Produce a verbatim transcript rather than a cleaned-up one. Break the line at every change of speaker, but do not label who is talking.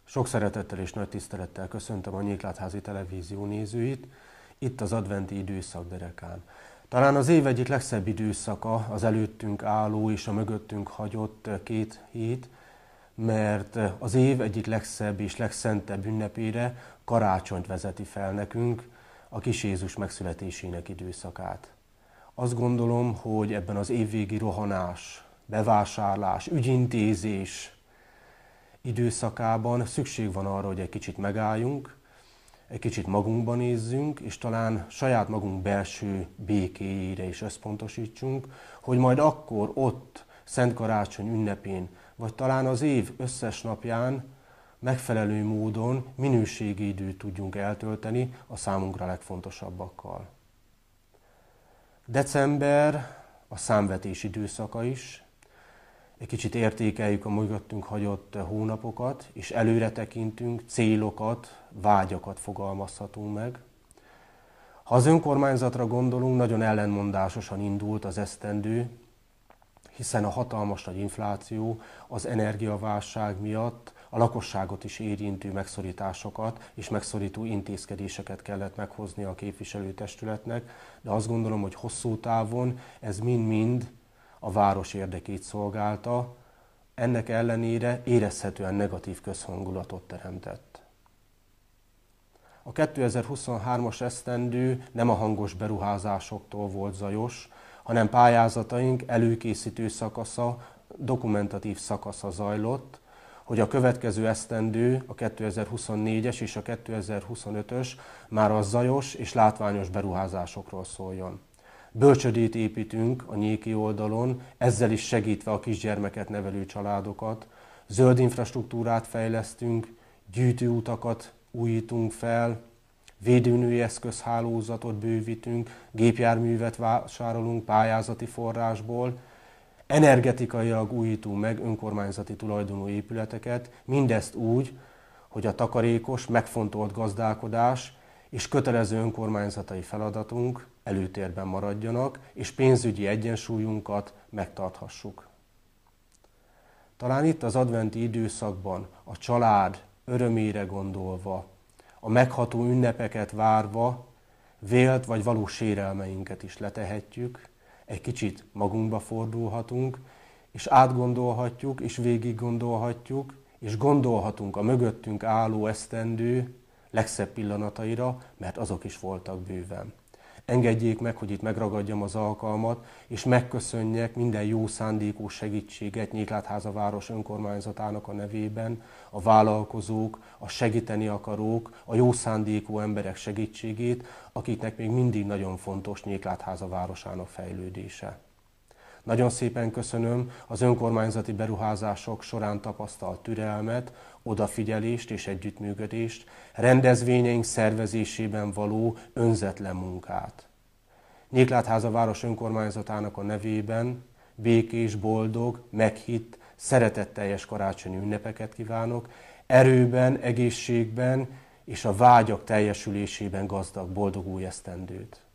Sok szeretettel és nagy tisztelettel köszöntöm a Nyéklátházi Televízió nézőit, itt az adventi időszak derekán. Talán az év egyik legszebb időszaka az előttünk álló és a mögöttünk hagyott két hét, mert az év egyik legszebb és legszentebb ünnepére, karácsonyt vezeti fel nekünk, a kis Jézus megszületésének időszakát. Azt gondolom, hogy ebben az évvégi rohanás, bevásárlás, ügyintézés időszakában szükség van arra, hogy egy kicsit megálljunk, egy kicsit magunkba nézzünk, és talán saját magunk belső békéjére is összpontosítsunk, hogy majd akkor ott, Szent Karácsony ünnepén, vagy talán az év összes napján megfelelő módon minőségi időt tudjunk eltölteni a számunkra legfontosabbakkal. December a számvetés időszaka is, egy kicsit értékeljük a mögöttünk hagyott hónapokat, és előre tekintünk, célokat, vágyakat fogalmazhatunk meg. Ha az önkormányzatra gondolunk, nagyon ellentmondásosan indult az esztendő, hiszen a hatalmas nagy infláció, az energiaválság miatt a lakosságot is érintő megszorításokat és megszorító intézkedéseket kellett meghozni a képviselőtestületnek, de azt gondolom, hogy hosszú távon ez mind-mind a város érdekét szolgálta, ennek ellenére érezhetően negatív közhangulatot teremtett. A kétezer-huszonhármas esztendő nem a hangos beruházásoktól volt zajos, hanem pályázataink előkészítő szakasza, dokumentatív szakasza zajlott, hogy a következő esztendő, a kétezer-huszonnégyes és a kétezer-huszonötös már a zajos és látványos beruházásokról szóljon. Bölcsödét építünk a nyéki oldalon, ezzel is segítve a kisgyermeket nevelő családokat, zöld infrastruktúrát fejlesztünk, gyűjtőutakat újítunk fel, védőnői eszközhálózatot bővítünk, gépjárművet vásárolunk pályázati forrásból, energetikailag újítunk meg önkormányzati tulajdonú épületeket, mindezt úgy, hogy a takarékos, megfontolt gazdálkodás és kötelező önkormányzatai feladatunk előtérben maradjanak, és pénzügyi egyensúlyunkat megtarthassuk. Talán itt az adventi időszakban a család örömére gondolva, a megható ünnepeket várva, vélt vagy valós sérelmeinket is letehetjük, egy kicsit magunkba fordulhatunk, és átgondolhatjuk, és végig gondolhatjuk, és gondolhatunk a mögöttünk álló esztendő legszebb pillanataira, mert azok is voltak bőven. Engedjék meg, hogy itt megragadjam az alkalmat, és megköszönjek minden jó szándékú segítséget Nyéklátháza város önkormányzatának a nevében, a vállalkozók, a segíteni akarók, a jó szándékú emberek segítségét, akiknek még mindig nagyon fontos Nyéklátháza városának fejlődése. Nagyon szépen köszönöm az önkormányzati beruházások során tapasztalt türelmet, odafigyelést és együttműködést, rendezvényeink szervezésében való önzetlen munkát. Nyéklátháza város önkormányzatának a nevében békés, boldog, meghitt, szeretetteljes karácsonyi ünnepeket kívánok, erőben, egészségben és a vágyak teljesülésében gazdag, boldog új esztendőt.